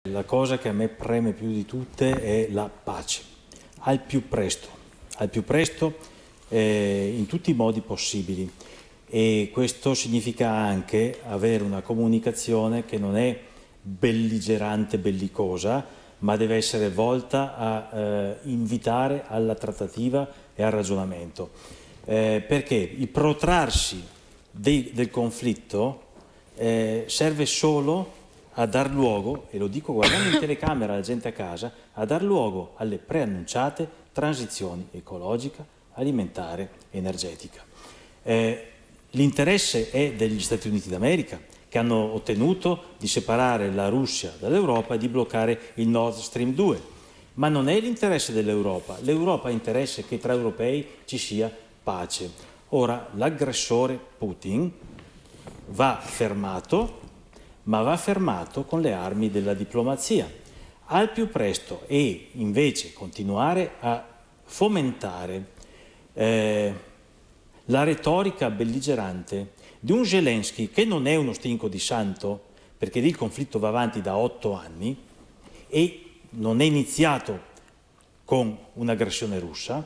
La cosa che a me preme più di tutte è la pace, al più presto, in tutti i modi possibili. E questo significa anche avere una comunicazione che non è belligerante, bellicosa, ma deve essere volta a invitare alla trattativa e al ragionamento. Perché il protrarsi del conflitto serve solo a dar luogo, e lo dico guardando in telecamera alla gente a casa, a dar luogo alle preannunciate transizioni ecologica, alimentare e energetica. L'interesse è degli Stati Uniti d'America, che hanno ottenuto di separare la Russia dall'Europa e di bloccare il Nord Stream 2. Ma non è l'interesse dell'Europa. L'Europa ha interesse che tra europei ci sia pace. Ora, l'aggressore Putin va fermato, ma va fermato con le armi della diplomazia al più presto, e invece continuare a fomentare la retorica belligerante di un Zelensky che non è uno stinco di santo, perché lì il conflitto va avanti da 8 anni e non è iniziato con un'aggressione russa.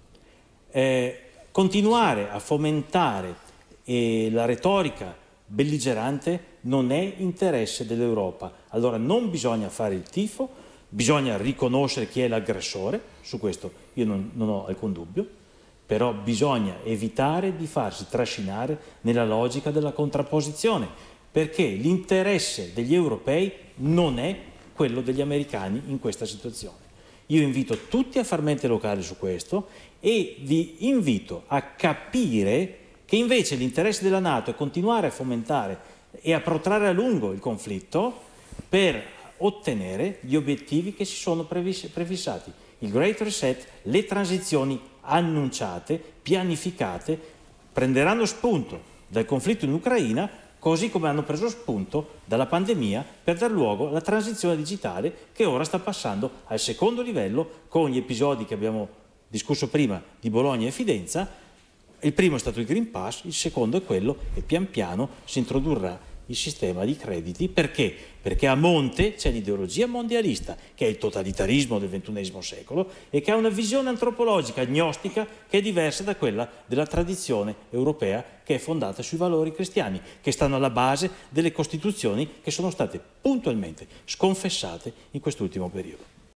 Continuare a fomentare la retorica belligerante non è interesse dell'Europa. Allora non bisogna fare il tifo, bisogna riconoscere chi è l'aggressore, su questo io non ho alcun dubbio, però bisogna evitare di farsi trascinare nella logica della contrapposizione, perché l'interesse degli europei non è quello degli americani in questa situazione. Io invito tutti a far mente locale su questo e vi invito a capire che invece l'interesse della NATO è continuare a fomentare e a protrarre a lungo il conflitto per ottenere gli obiettivi che si sono prefissati. Il Great Reset, le transizioni annunciate, pianificate, prenderanno spunto dal conflitto in Ucraina, così come hanno preso spunto dalla pandemia per dar luogo alla transizione digitale che ora sta passando al secondo livello con gli episodi che abbiamo discusso prima di Bologna e Fidenza. Il primo è stato il Green Pass, il secondo è quello e pian piano si introdurrà il sistema di crediti. Perché? Perché a monte c'è l'ideologia mondialista, che è il totalitarismo del XXI secolo e che ha una visione antropologica, agnostica, che è diversa da quella della tradizione europea, che è fondata sui valori cristiani, che stanno alla base delle costituzioni che sono state puntualmente sconfessate in quest'ultimo periodo.